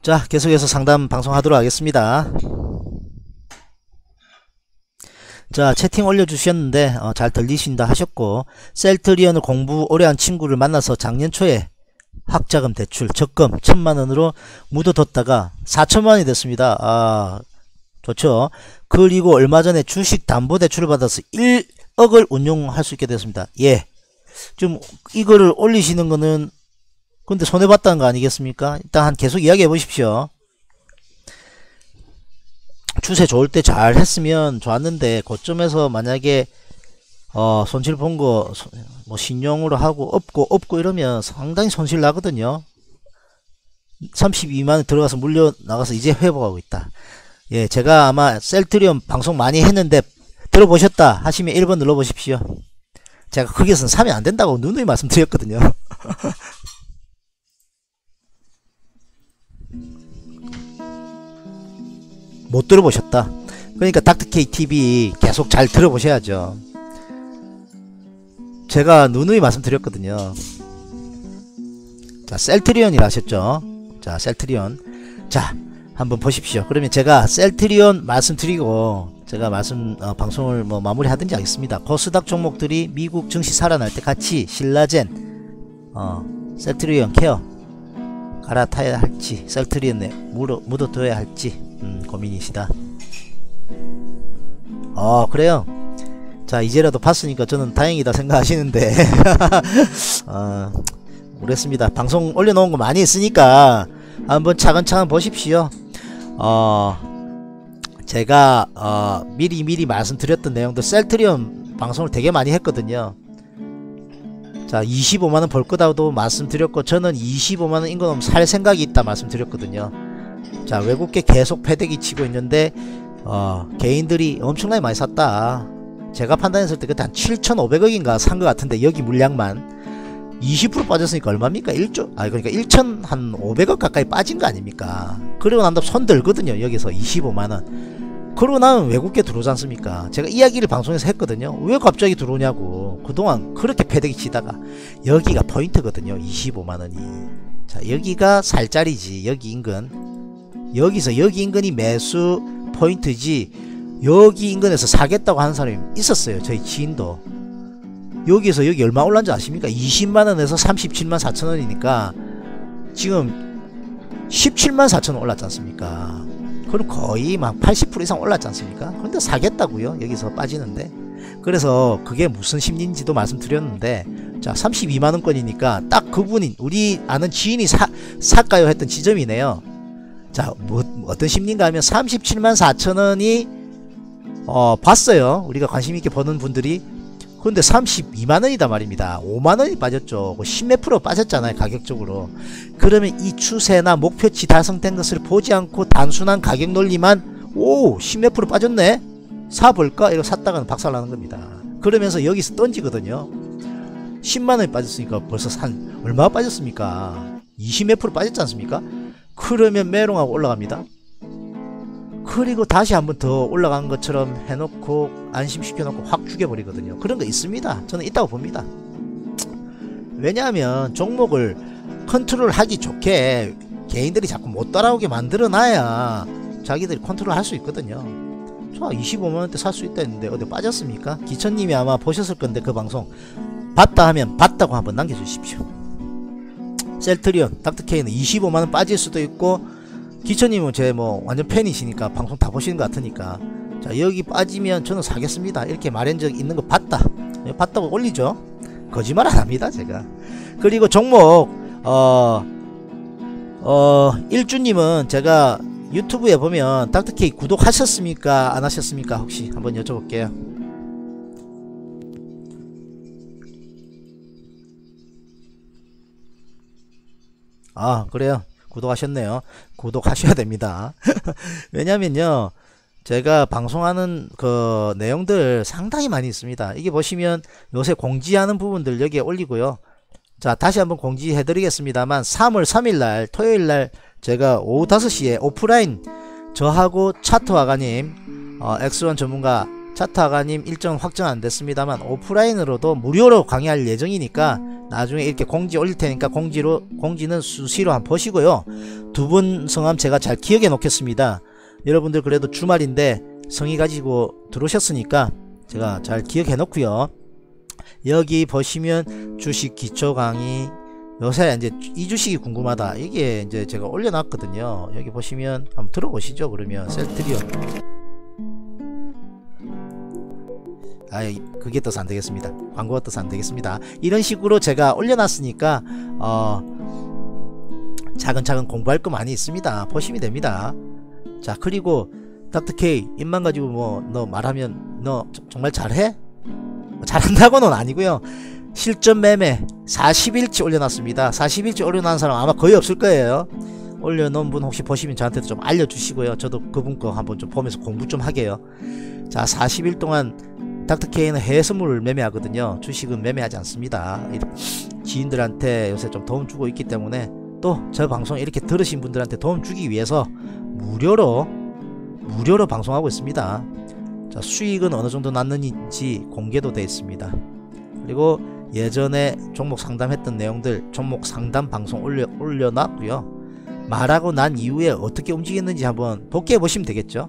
자, 계속해서 상담 방송하도록 하겠습니다. 자, 채팅 올려주셨는데 잘 들리신다 하셨고, 셀트리온을 공부 오래한 친구를 만나서 작년 초에 학자금 대출 적금 1000만원으로 묻어뒀다가 4천만원이 됐습니다. 아, 좋죠. 그리고 얼마 전에 주식 담보대출을 받아서 1억을 운용할 수 있게 됐습니다. 예, 좀 이거를 올리시는 거는 근데 손해봤다는 거 아니겠습니까? 일단 계속 이야기해 보십시오. 추세 좋을 때 잘 했으면 좋았는데 고점에서 만약에 손실 본 거 뭐 신용으로 하고 없고 이러면 상당히 손실 나거든요. 32만원 들어가서 물려 나가서 이제 회복하고 있다. 예, 제가 아마 셀트리온 방송 많이 했는데 들어보셨다 하시면 1번 눌러 보십시오. 제가 거기서는 사면 안 된다고 누누이 말씀드렸거든요. 못 들어보셨다. 그러니까 닥터케이TV 계속 잘 들어보셔야죠. 제가 누누이 말씀드렸거든요. 자, 셀트리온이라 하셨죠. 자, 셀트리온. 자, 한번 보십시오. 그러면 제가 셀트리온 말씀드리고 제가 방송을 뭐 마무리 하든지 하겠습니다. 코스닥 종목들이 미국 증시 살아날 때 같이 신라젠 셀트리온 케어 갈아타야 할지 셀트리온에 묻어둬야 할지 고민이시다. 그래요. 자, 이제라도 봤으니까 저는 다행이다 생각하시는데 모르겠습니다. 방송 올려놓은 거 많이 있으니까 한번 차근차근 보십시오. 제가 미리 말씀드렸던 내용도 셀트리온 방송을 되게 많이 했거든요. 자, 25만원 벌 거다도 말씀드렸고, 저는 25만원 인건없으면 살 생각이 있다 말씀드렸거든요. 자, 외국계 계속 패대기 치고 있는데 개인들이 엄청나게 많이 샀다. 제가 판단했을 때 그때 한 7,500억인가 산 것 같은데, 여기 물량만 20% 빠졌으니까 얼마입니까? 1조? 그러니까 1,500억 가까이 빠진 거 아닙니까? 그러고 난 다음 손 들거든요. 여기서 25만원. 그러고 나면 외국계 들어오지 않습니까? 제가 이야기를 방송에서 했거든요. 왜 갑자기 들어오냐고. 그동안 그렇게 패대기 치다가 여기가 포인트거든요. 25만원이. 자, 여기가 살짜리지. 여기 인근. 여기서 여기 인근이 매수 포인트지. 여기 인근에서 사겠다고 하는 사람이 있었어요. 저희 지인도. 여기서 여기 얼마 올랐는지 아십니까? 20만원에서 37만 4천원이니까 지금 17만 4천원 올랐지 않습니까? 그럼 거의 막 80% 이상 올랐지 않습니까? 근데 사겠다고요. 여기서 빠지는데. 그래서 그게 무슨 심리인지도 말씀드렸는데, 자, 32만원권이니까 딱 그분이 우리 아는 지인이 살까요 했던 지점이네요. 자, 어떤 심리인가 하면 37만 4천원이 봤어요. 우리가 관심있게 보는 분들이. 근데 32만원이다 말입니다. 5만원이 빠졌죠. 10몇 프로 빠졌잖아요. 가격적으로. 그러면 이 추세나 목표치 달성된 것을 보지 않고 단순한 가격 논리만 10몇 프로 빠졌네? 사볼까? 이거 샀다가는 박살나는 겁니다. 그러면서 여기서 던지거든요. 10만원이 빠졌으니까 벌써 얼마가 빠졌습니까? 20몇 프로 빠졌지 않습니까? 그러면 메롱하고 올라갑니다. 그리고 다시 한번 더 올라간 것처럼 해놓고 안심시켜놓고 확 죽여버리거든요. 그런 거 있습니다. 저는 있다고 봅니다. 왜냐하면 종목을 컨트롤하기 좋게 개인들이 자꾸 못 따라오게 만들어놔야 자기들이 컨트롤 할 수 있거든요. 자, 25만원대 살 수 있다 했는데 어디 빠졌습니까? 기천님이 아마 보셨을 건데 그 방송 봤다 하면 봤다고 한번 남겨주십시오. 셀트리온 닥터케이는 25만원 빠질 수도 있고, 기천님은 제 완전 팬이시니까 방송 다 보시는 것 같으니까, 자, 여기 빠지면 저는 사겠습니다 이렇게 말한 적 있는 거 봤다고 올리죠. 거짓말 안 합니다 제가. 그리고 종목 일주님은 제가 유튜브에 보면 닥터케이 구독하셨습니까 안 하셨습니까? 혹시 한번 여쭤볼게요. 그래요. 구독하셨네요. 구독하셔야 됩니다. 왜냐면요, 제가 방송하는 그 내용들 상당히 많이 있습니다. 이게 보시면 요새 공지하는 부분들 여기에 올리고요. 자, 다시 한번 공지해 드리겠습니다만 3월 3일날 토요일날 제가 오후 5시에 오프라인 저하고 차트화가님 X1 전문가 차트화가님 일정 확정 안 됐습니다만 오프라인으로도 무료로 강의할 예정이니까 나중에 이렇게 공지 올릴 테니까 공지는 수시로 한번 보시고요. 두 분 성함 제가 잘 기억해 놓겠습니다. 여러분들 그래도 주말인데 성의 가지고 들어오셨으니까 제가 잘 기억해 놓고요. 여기 보시면 주식 기초 강의, 요새 이제 이 주식이 궁금하다, 이게 이제 제가 올려놨거든요. 여기 보시면 한번 들어보시죠. 그러면 셀트리온, 그게 떠서 안되겠습니다. 광고가 떠서 안되겠습니다. 이런 식으로 제가 올려놨으니까 차근차근 공부할 거 많이 있습니다. 보시면 됩니다. 자, 그리고 닥터K 입만 가지고 뭐 너 말하면 너 정말 잘해? 잘한다고는 아니고요. 실전 매매 40일치 올려놨습니다. 40일치 올려놓은 사람 아마 거의 없을 거예요. 올려놓은 분 혹시 보시면 저한테도 좀 알려주시고요. 저도 그분 거 한번 좀 보면서 공부 좀 하게요. 자, 40일 동안 닥터K는 해외 선물을 매매하거든요. 주식은 매매하지 않습니다. 지인들한테 요새 좀 도움 주고 있기 때문에, 또 저 방송 이렇게 들으신 분들한테 도움 주기 위해서 무료로 방송하고 있습니다. 자, 수익은 어느 정도 났는지 공개도 되어 있습니다. 그리고 예전에 종목 상담했던 내용들 종목 상담 방송 올려놨고요. 말하고 난 이후에 어떻게 움직였는지 한번 복귀해 보시면 되겠죠.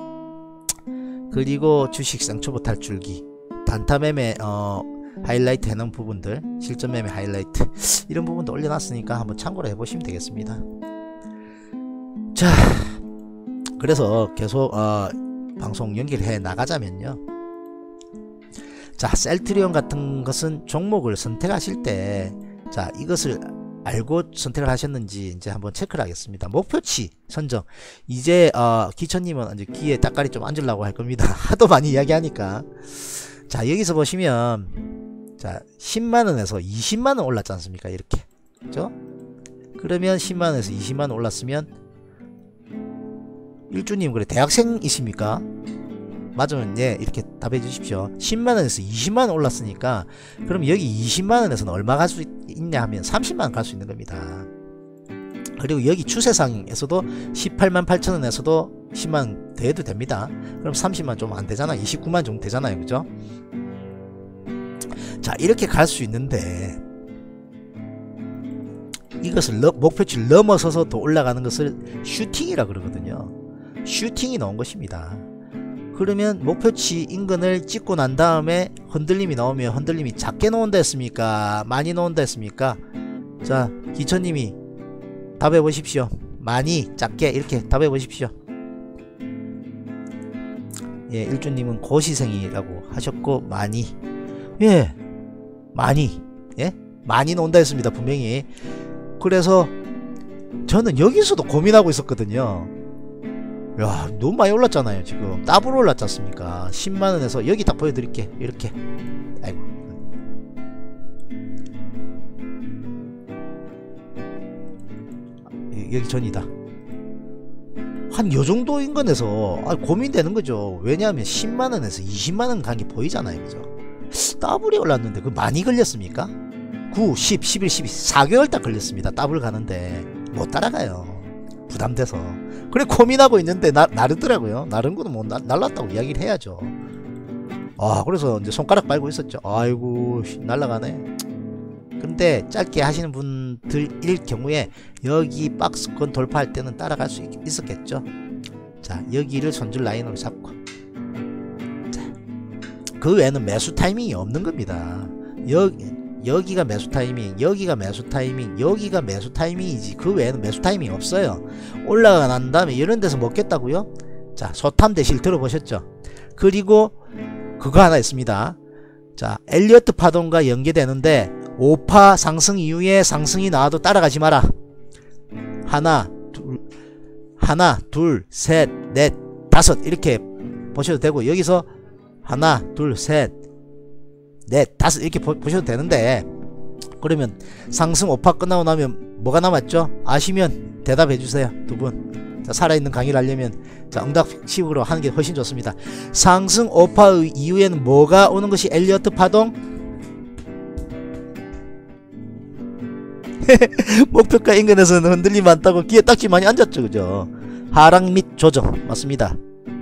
그리고 주식 쌍초보 탈출기, 단타 매매 하이라이트 해놓은 부분들, 실전 매매 하이라이트, 이런 부분도 올려놨으니까 한번 참고를 해보시면 되겠습니다. 자, 그래서 계속 방송 연결해 나가자면요. 자, 셀트리온 같은 것은 종목을 선택하실 때, 자, 이것을 알고 선택을 하셨는지 이제 한번 체크를 하겠습니다. 목표치 선정. 이제 기천님은 이제 귀에 따까리 좀 앉으려고 할 겁니다. 하도 많이 이야기하니까. 자, 여기서 보시면, 자, 10만원에서 20만원 올랐지 않습니까? 이렇게, 그죠? 그러면 10만원에서 20만원 올랐으면, 일주님 그래 대학생이십니까? 맞으면 예, 이렇게 답해 주십시오. 10만원에서 20만원 올랐으니까 그럼 여기 20만원에서는 얼마 갈 수 있냐 하면 30만원 갈 수 있는 겁니다. 그리고 여기 추세상에서도 18만 8천원에서도 10만원 더 해도 됩니다. 그럼 30만 좀 안되잖아. 29만 정도 되잖아요. 그죠? 자, 이렇게 갈 수 있는데, 이것을 목표치를 넘어서서 더 올라가는 것을 슈팅이라 그러거든요. 슈팅이 나온 것입니다. 그러면 목표치 인근을 찍고 난 다음에 흔들림이 나오면 흔들림이 작게 나온다 했습니까? 많이 나온다 했습니까? 자, 기천님이 답해 보십시오. 많이, 작게, 이렇게 답해 보십시오. 예, 일주님은 고시생이라고 하셨고, 많이, 예, 많이, 예, 많이 나온다 했습니다. 분명히. 그래서 저는 여기서도 고민하고 있었거든요. 야, 너무 많이 올랐잖아요. 지금 더블 올랐지 않습니까? 10만원에서 여기 딱 보여드릴게. 이렇게, 아이고, 여기 전이다. 한 요정도 인근에서 고민되는 거죠. 왜냐하면 10만원에서 20만원 간 게 보이잖아요. 그죠? 더블이 올랐는데 그 많이 걸렸습니까? 9, 10, 11, 12, 4개월 딱 걸렸습니다. 더블 가는데 못 따라가요. 부담돼서. 그래 고민하고 있는데 나르더라고요. 나른 거는 뭐 날랐다고 이야기를 해야죠. 그래서 이제 손가락 빨고 있었죠. 아이고, 날라가네. 근데 짧게 하시는 분들일 경우에 여기 박스권 돌파할 때는 따라갈 수 있었겠죠. 자, 여기를 손절 라인으로 잡고, 자, 그 외에는 매수 타이밍이 없는 겁니다. 여기가 매수 타이밍, 여기가 매수 타이밍, 여기가 매수 타이밍이지 그 외에는 매수 타이밍이 없어요. 올라가 난 다음에 이런 데서 먹겠다고요? 자, 소탐 대실 들어보셨죠? 그리고 그거 하나 있습니다. 자, 엘리어트 파동과 연계되는데 5파 상승 이후에 상승이 나와도 따라가지 마라. 하나, 둘, 셋, 넷, 다섯, 이렇게 보셔도 되고, 여기서 하나, 둘, 셋, 넷, 다섯, 이렇게 보셔도 되는데, 그러면 상승 5파 끝나고 나면 뭐가 남았죠? 아시면 대답해 주세요. 두 분. 자, 살아있는 강의를 하려면, 자, 응답식으로 하는 게 훨씬 좋습니다. 상승 5파 이후에는 뭐가 오는 것이 엘리어트 파동? 목표가 인근에서는 흔들림 많다고 귀에 딱지 많이 앉았죠. 그죠? 하락 및 조정 맞습니다.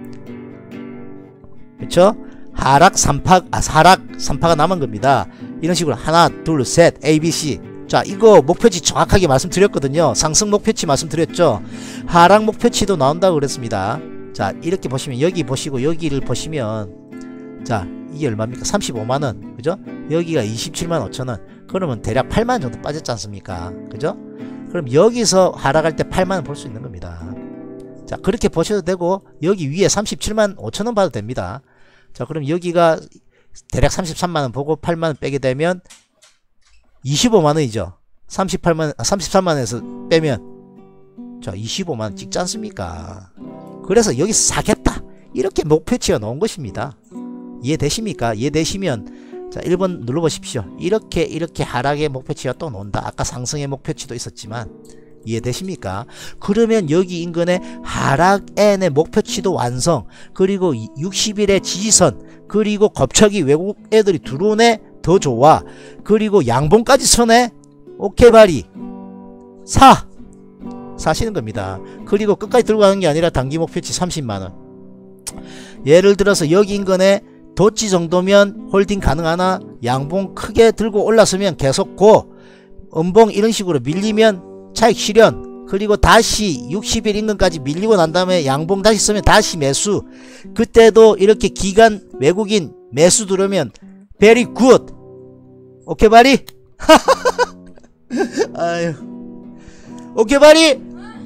그쵸? 하락 3파가 남은 겁니다. 이런 식으로 하나 둘 셋 ABC 자, 이거 목표치 정확하게 말씀드렸거든요. 상승 목표치 말씀드렸죠. 하락 목표치도 나온다고 그랬습니다. 자, 이렇게 보시면 여기 보시고 여기를 보시면 자, 이게 얼마입니까? 35만원 그죠? 여기가 27만 5천원. 그러면 대략 8만원 정도 빠졌지 않습니까? 그죠? 그럼 여기서 하락할 때 8만원 볼 수 있는 겁니다. 자, 그렇게 보셔도 되고 여기 위에 37만 5천원 봐도 됩니다. 자, 그럼 여기가 대략 33만원 보고 8만원 빼게 되면 25만원이죠. 33만원에서 빼면 자, 25만원 찍지 않습니까? 그래서 여기서 사겠다 이렇게 목표치가 나온 것입니다. 이해되십니까? 이해되시면 자, 1번 눌러보십시오. 이렇게 하락의 목표치가 또 나온다. 아까 상승의 목표치도 있었지만 이해되십니까? 그러면 여기 인근의 하락N의 목표치도 완성, 그리고 60일의 지지선, 그리고 겁척이 외국 애들이 들어오네 더 좋아, 그리고 양봉까지 서네. 오케이 바리 사시는 겁니다. 그리고 끝까지 들고 가는 게 아니라 단기 목표치 30만원. 예를 들어서 여기 인근에 도치 정도면 홀딩 가능하나, 양봉 크게 들고 올랐으면 계속 고, 음봉 이런 식으로 밀리면 차익 실현, 그리고 다시 60일 인근까지 밀리고 난 다음에 양봉 다시 쓰면 다시 매수. 그때도 이렇게 기관 외국인 매수 들으면 very good. 오케이 바리? 아유, 오케이 바리?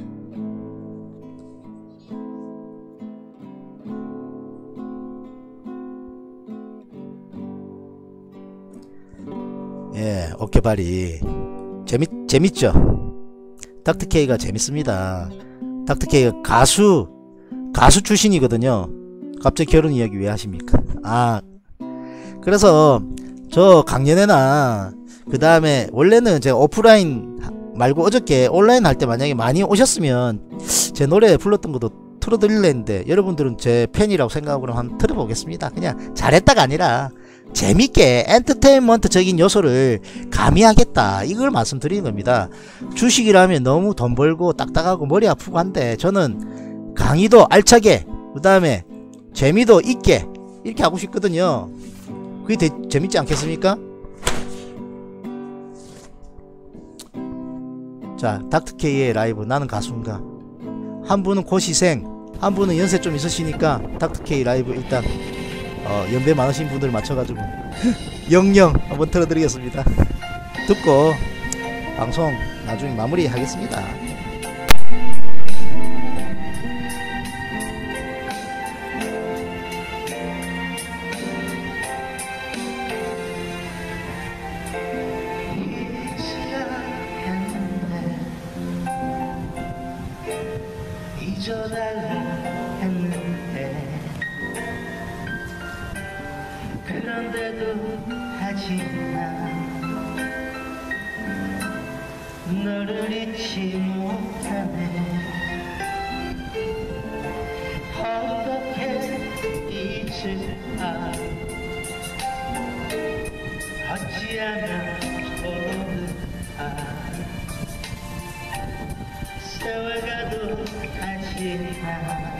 예, 오케이 바리. 재밌죠? 닥터케이가 재밌습니다. 닥터케이가 가수 출신이거든요. 갑자기 결혼 이야기 왜 하십니까? 아, 그래서 저 강연회나 그 다음에 원래는 제가 오프라인 말고 어저께 온라인 할 때 만약에 많이 오셨으면 제 노래 불렀던 것도 틀어드릴려 했는데 여러분들은 제 팬이라고 생각하고 한번 틀어보겠습니다. 그냥 잘했다가 아니라 재밌게 엔터테인먼트적인 요소를 가미하겠다, 이걸 말씀드리는 겁니다. 주식이라면 너무 돈 벌고 딱딱하고 머리 아프고 한데 저는 강의도 알차게, 그 다음에 재미도 있게 이렇게 하고 싶거든요. 그게 재밌지 않겠습니까? 자, 닥터케이의 라이브 나는 가수인가. 한 분은 고시생, 한 분은 연세 좀 있으시니까 닥터케이 라이브 일단 연배 많으신 분들 맞춰가지고 영영 한번 틀어드리겠습니다. 듣고 방송 나중에 마무리 하겠습니다. 잊어달라 했는데 그런데도 하지만 너를 잊지 못하네. 어떻게 잊을까? 어찌하면 좋을까? 세월가도 하지만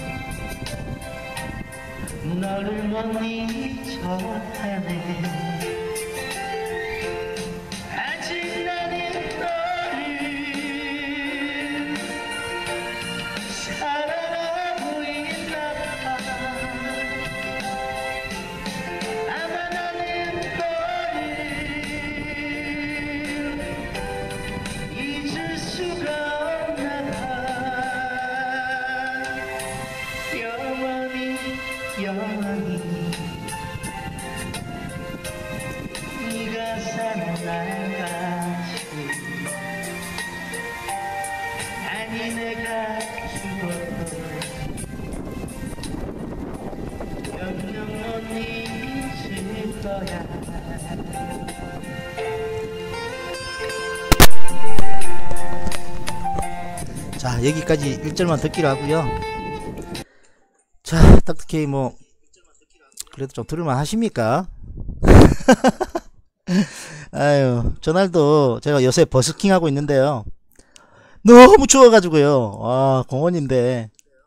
너를 못 잊어하네. 아직 나는 너를 사랑하고 있나봐. 아마 나는 너를 잊을 수가 없나봐. 영원히 네가 사는 날까지. 아니 내가 죽어도 영영 못 잊을 거야. 자, 여기까지 1절만 듣기로 하고요. 자, 닥터케이 뭐 그래도 좀 들을만 하십니까? 아유, 저날도 제가 요새 버스킹 하고 있는데요, 너무 추워가지고요. 아, 공원인데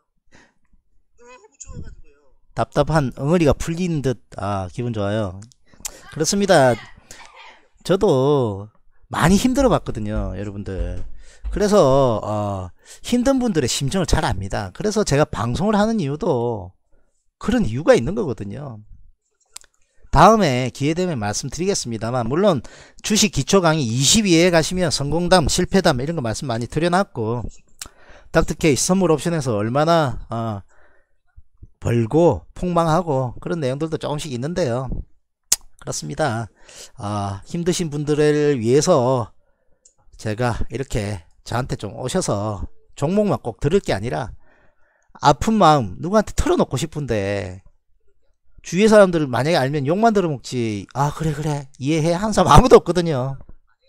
답답한 엉어리가 풀린 듯, 아, 기분 좋아요. 그렇습니다. 저도 많이 힘들어 봤거든요, 여러분들. 그래서 힘든 분들의 심정을 잘 압니다. 그래서 제가 방송을 하는 이유도 그런 이유가 있는 거거든요. 다음에 기회되면 말씀드리겠습니다만, 물론 주식 기초 강의 22회에 가시면 성공담, 실패담 이런 거 말씀 많이 드려놨고, 닥터케이 선물 옵션에서 얼마나 벌고 폭망하고 그런 내용들도 조금씩 있는데요. 그렇습니다. 힘드신 분들을 위해서 제가 이렇게 저한테 좀 오셔서 종목만 꼭 들을 게 아니라 아픈 마음 누구한테 털어놓고 싶은데, 주위의 사람들을 만약에 알면 욕만 들어먹지, 그래 이해해 하는 사람 아무도 없거든요.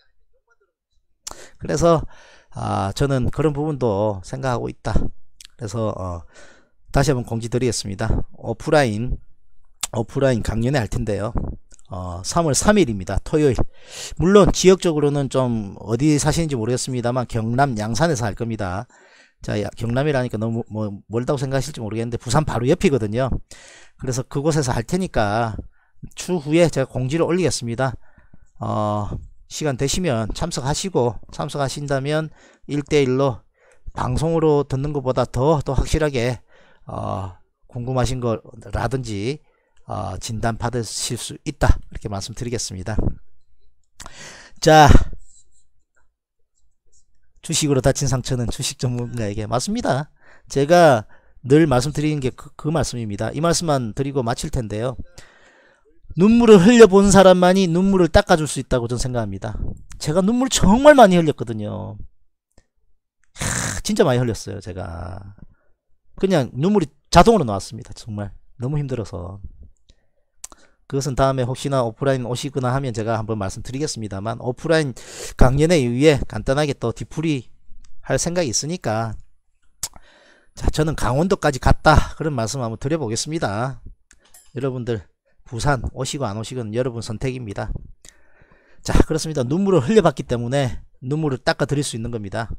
그래서 저는 그런 부분도 생각하고 있다. 그래서 다시 한번 공지 드리겠습니다. 오프라인 강연회 할 텐데요. 3월 3일입니다. 토요일. 물론 지역적으로는 좀 어디 사시는지 모르겠습니다만 경남 양산에서 할 겁니다. 자, 경남이라니까 너무 멀다고 생각하실지 모르겠는데 부산 바로 옆이거든요. 그래서 그곳에서 할 테니까 추후에 제가 공지를 올리겠습니다. 시간 되시면 참석하신다면 1대1로 방송으로 듣는 것보다 더 확실하게 궁금하신 거라든지 진단 받으실 수 있다, 이렇게 말씀드리겠습니다. 자, 주식으로 다친 상처는 주식 전문가에게. 맞습니다. 제가 늘 말씀드리는 게 그 말씀입니다. 이 말씀만 드리고 마칠 텐데요. 눈물을 흘려본 사람만이 눈물을 닦아줄 수 있다고 저는 생각합니다. 제가 눈물 정말 많이 흘렸거든요. 진짜 많이 흘렸어요. 제가 그냥 눈물이 자동으로 나왔습니다. 정말 너무 힘들어서. 그것은 다음에 혹시나 오프라인 오시거나 하면 제가 한번 말씀드리겠습니다만, 오프라인 강연에 의해 간단하게 또 뒤풀이 할 생각이 있으니까, 자, 저는 강원도까지 갔다, 그런 말씀 한번 드려보겠습니다. 여러분들 부산 오시고 안 오시건 여러분 선택입니다. 자, 그렇습니다. 눈물을 흘려봤기 때문에 눈물을 닦아 드릴 수 있는 겁니다.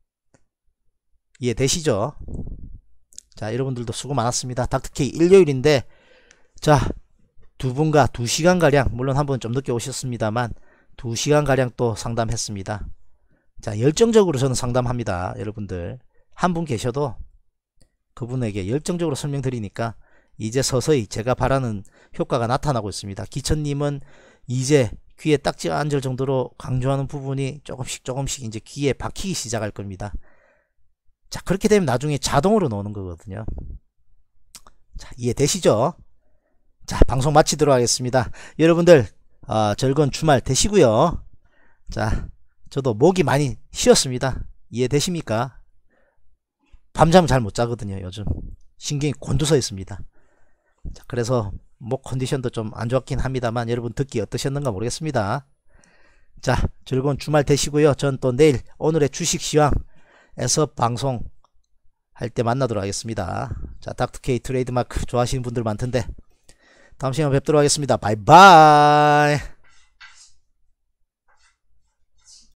이해되시죠? 자, 여러분들도 수고 많았습니다. 닥터케이 일요일인데, 자, 두 분과 2시간가량, 물론 한 번 좀 늦게 오셨습니다만 2시간가량 또 상담했습니다. 자, 열정적으로 저는 상담합니다. 여러분들 한 분 계셔도 그분에게 열정적으로 설명드리니까 이제 서서히 제가 바라는 효과가 나타나고 있습니다. 기천님은 이제 귀에 딱지가 앉을 정도로 강조하는 부분이 조금씩 이제 귀에 박히기 시작할 겁니다. 자, 그렇게 되면 나중에 자동으로 나오는 거거든요. 자, 이해되시죠? 자, 방송 마치도록 하겠습니다. 여러분들 즐거운 주말 되시고요. 자, 저도 목이 많이 쉬었습니다. 이해되십니까? 밤잠 잘 못 자거든요. 요즘 신경이 곤두서 있습니다. 자, 그래서 목 컨디션도 좀 안 좋긴 합니다만 여러분 듣기 어떠셨는가 모르겠습니다. 자, 즐거운 주말 되시고요. 전 또 내일 오늘의 주식시황에서 방송 할 때 만나도록 하겠습니다. 자, 닥터케이 트레이드마크 좋아하시는 분들 많던데 다음 시간에 뵙도록 하겠습니다. 바이바이.